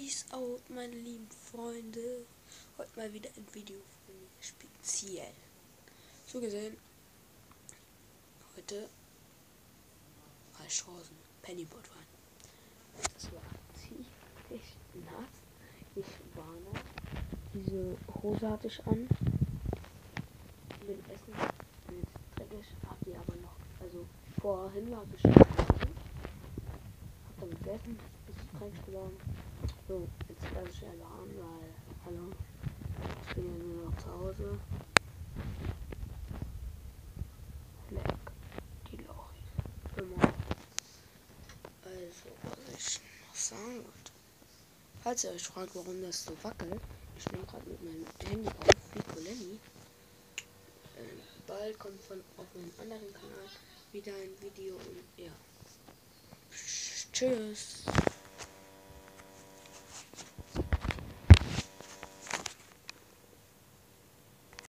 Peace out, meine lieben Freunde. Heute mal wieder ein Video von mir speziell. So gesehen, heute drei Chancen Pennyboard rein. Das war ziemlich nass. Ich warne. Diese Hose hatte ich an. Mit Essen, mit dreckig, habt ihr aber noch. Also vorhin war es schon. Hab dann gegessen, ist dreckig geworden. So, jetzt lasse ich einfach an, weil, hallo, ich bin ja nur noch zu Hause. Leck, die Lochis. Immer. Also, was ich noch sagen wollte. Falls ihr euch fragt, warum das so wackelt, ich nehme gerade mit meinem Handy auf, Pico-Lenny. Bald kommt auf meinem anderen Kanal wieder ein Video und ja. Tschüss.